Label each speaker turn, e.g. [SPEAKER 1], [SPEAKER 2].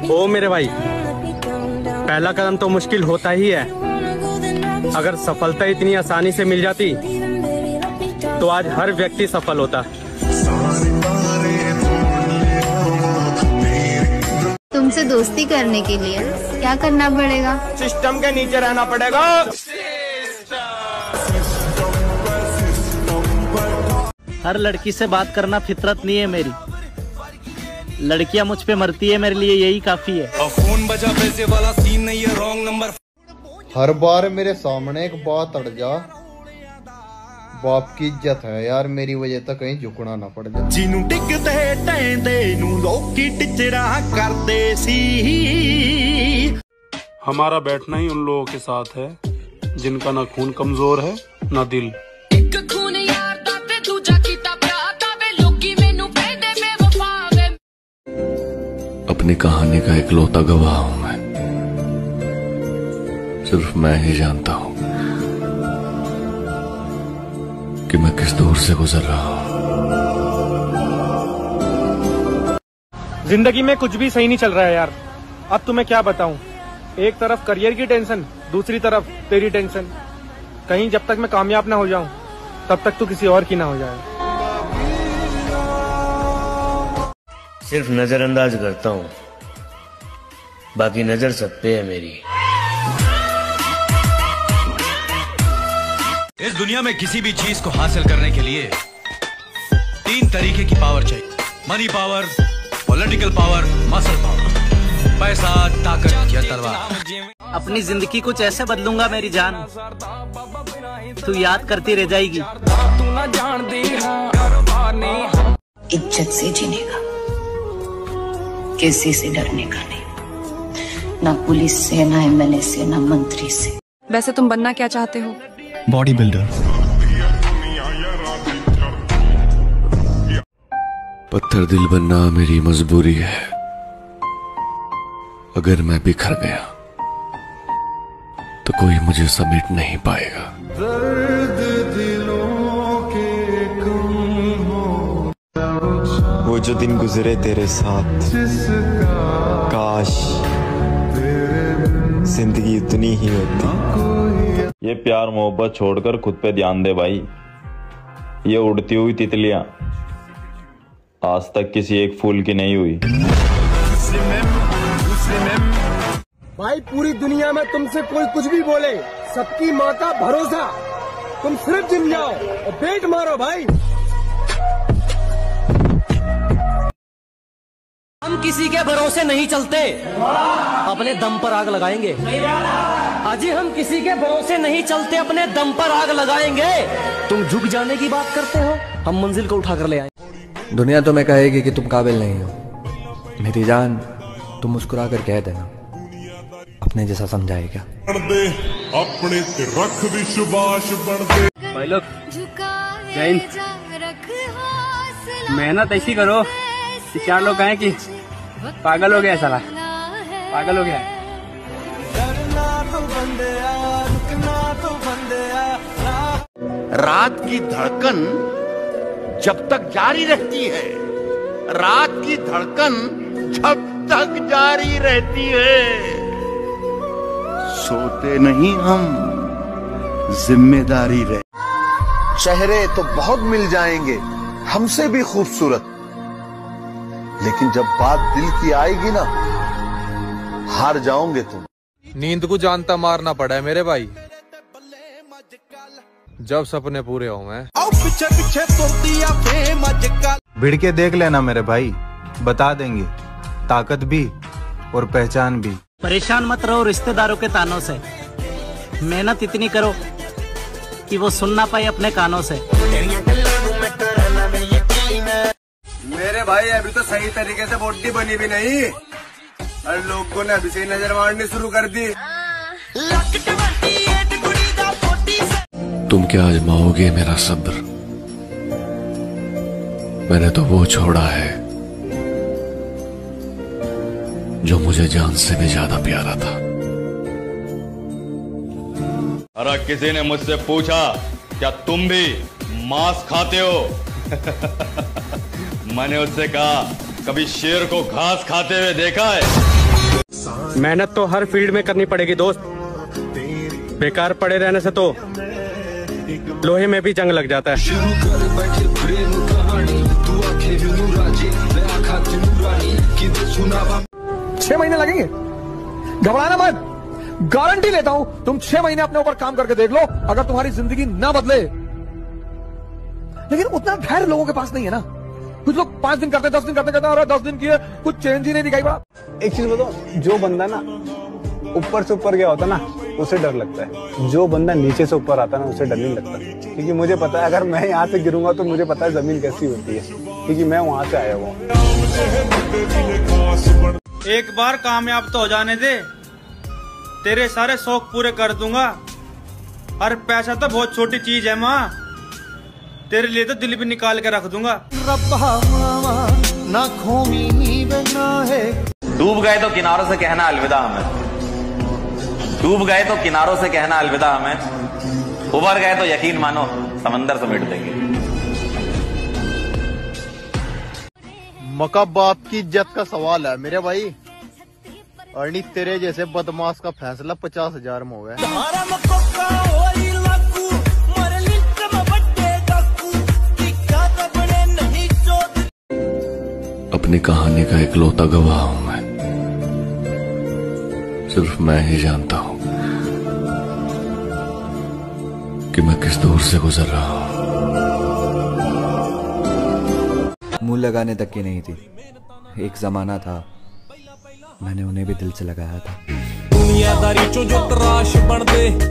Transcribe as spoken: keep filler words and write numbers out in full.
[SPEAKER 1] ओ मेरे भाई, पहला कदम तो मुश्किल होता ही है। अगर सफलता इतनी आसानी से मिल जाती तो आज हर व्यक्ति सफल होता।
[SPEAKER 2] तुमसे दोस्ती करने के लिए क्या करना पड़ेगा?
[SPEAKER 1] सिस्टम के नीचे रहना पड़ेगा।
[SPEAKER 3] हर लड़की से बात करना फितरत नहीं है मेरी। लड़कियां मुझ पे मरती है, मेरे लिए यही काफी है।
[SPEAKER 4] फोन बजा, पैसे वाला सीन नहीं है, रॉन्ग नंबर।
[SPEAKER 5] हर बार मेरे सामने एक बात अड़ जा। बाप की इज्जत है यार, मेरी वजह तक कहीं झुकना ना पड़ जाए।
[SPEAKER 4] जिन्नू टिकते टैंदे नू लोकी टिचरा करते सी।
[SPEAKER 6] हमारा बैठना ही उन लोगों के साथ है जिनका ना खून कमजोर है ना दिल।
[SPEAKER 7] अपनी कहानी का इकलौता गवाह हूं मैं। सिर्फ मैं ही जानता हूं कि मैं किस दौर से गुजर रहा हूं।
[SPEAKER 1] जिंदगी में कुछ भी सही नहीं चल रहा है यार। अब तुम्हें क्या बताऊं, एक तरफ करियर की टेंशन, दूसरी तरफ तेरी टेंशन। कहीं जब तक मैं कामयाब ना हो जाऊं तब तक तो किसी और की ना हो जाए।
[SPEAKER 8] सिर्फ नजरअंदाज करता हूँ, बाकी नजर सब पे है मेरी।
[SPEAKER 4] इस दुनिया में किसी भी चीज को हासिल करने के लिए तीन तरीके की पावर चाहिए। Money power, political power, muscle power. पैसा, ताकत या तलवार।
[SPEAKER 3] अपनी जिंदगी कुछ ऐसे बदलूंगा मेरी जान, तू याद करती रह जाएगी।
[SPEAKER 9] इज्जत से जीने का, किसी से डरने का नहीं। ना पुलिस से, ना एमएलए से, ना मंत्री से।
[SPEAKER 10] वैसे तुम बनना क्या चाहते हो?
[SPEAKER 11] Body builder.
[SPEAKER 7] पत्थर दिल बनना मेरी मजबूरी है। अगर मैं बिखर गया तो कोई मुझे समेट नहीं पाएगा।
[SPEAKER 12] वो जो दिन गुजरे तेरे साथ, काश जिंदगी इतनी ही होती।
[SPEAKER 13] ये प्यार मोहब्बत छोड़कर खुद पे ध्यान दे भाई। ये उड़ती हुई तितलियां आज तक किसी एक फूल की नहीं हुई।
[SPEAKER 1] भाई पूरी दुनिया में तुमसे कोई कुछ भी बोले, सबकी माँ का भरोसा। तुम सिर्फ जिम जाओ और पेट मारो भाई।
[SPEAKER 3] हम किसी के भरोसे नहीं चलते, अपने दम पर आग लगाएंगे। अजी हम किसी के भरोसे नहीं चलते, अपने दम पर आग लगाएंगे। तुम झुक जाने की बात करते हो, हम मंजिल को उठा कर ले आए।
[SPEAKER 14] दुनिया तुम्हें कहेगी कि तुम काबिल नहीं हो। मेरी जान, तुम मुस्कुरा कर कह देना, अपने जैसा समझाए क्या।
[SPEAKER 15] अपने रख विश्वास बढ़।
[SPEAKER 1] भाई लोग जैन मेहनत ऐसी करो कि चार लोग कहें कि पागल हो गया साला, पागल हो गया।
[SPEAKER 16] रात की धड़कन जब तक जारी रहती है, रात की धड़कन जब तक जारी रहती है। सोते नहीं हम, जिम्मेदारी रहे। चेहरे तो बहुत मिल जाएंगे हमसे भी खूबसूरत, लेकिन जब बात दिल की आएगी ना, हार जाओगे तुम।
[SPEAKER 17] नींद को जानता मारना पड़ा है मेरे भाई, जब सपने पूरे हो मैं।
[SPEAKER 4] पीछे पीछे
[SPEAKER 11] भिड़ के देख लेना मेरे भाई, बता देंगे ताकत भी और पहचान भी।
[SPEAKER 3] परेशान मत रहो रिश्तेदारों के तानों से, मेहनत इतनी करो कि वो सुन ना पाए अपने कानों से।
[SPEAKER 18] मेरे भाई अभी तो सही तरीके से बॉडी बनी भी नहीं और लोगों ने अभी से नजर मारनी शुरू कर दी।
[SPEAKER 7] तुम क्या आजमाओगे मेरा सब्र? मैंने तो वो छोड़ा है जो मुझे जान से भी ज्यादा प्यारा था।
[SPEAKER 13] अरे किसी ने मुझसे पूछा क्या तुम भी मांस खाते हो? मैंने उससे कहा कभी शेर को घास खाते हुए देखा है?
[SPEAKER 1] मेहनत तो हर फील्ड में करनी पड़ेगी दोस्त, बेकार पड़े रहने से तो लोहे में भी जंग लग जाता है।
[SPEAKER 14] छह महीने लगेंगे, घबराना मत, गारंटी लेता हूं। तुम छह महीने अपने ऊपर काम करके देख लो, अगर तुम्हारी जिंदगी ना बदले। लेकिन उतना धैर्य लोगों के पास नहीं है ना। कुछ लोग पांच दिन करते, दस दिन करते करते और दस दिन किए, कुछ चेंज ही नहीं दिखाई पड़ा।
[SPEAKER 19] एक चीज बताओ, जो बंदा ना ऊपर से ऊपर गया होता ना, उसे डर लगता है। जो बंदा नीचे से ऊपर आता ना, उसे डर नहीं लगता। क्योंकि मुझे पता है, अगर मैं यहाँ से गिरूंगा तो मुझे पता है जमीन कैसी होती है, क्योंकि मैं वहां से आया हुआ हूँ।
[SPEAKER 1] एक बार कामयाब तो हो जाने दे, तेरे सारे शौक पूरे कर दूंगा। और पैसा तो बहुत छोटी चीज है माँ, तेरे लिए तो दिल भी निकाल के रख दूंगा।
[SPEAKER 13] डूब गए तो किनारों से कहना अलविदा हमें, डूब गए तो किनारों से कहना अलविदा हमें, उबर गए तो यकीन मानो समंदर समेट देंगे।
[SPEAKER 5] मका बाप की इज्जत का सवाल है मेरे भाई, और नहीं तेरे जैसे बदमाश का फैसला पचास हजार में हो गया।
[SPEAKER 7] अपनी कहानी का इकलौता गवाह हूं मैं, सिर्फ मैं ही जानता हूं कि मैं किस दौर से गुजर रहा हूं।
[SPEAKER 14] मुंह लगाने तक की नहीं थी, एक जमाना था मैंने उन्हें भी दिल से लगाया था।
[SPEAKER 20] दुनियादारी चो जो तराश बन दे।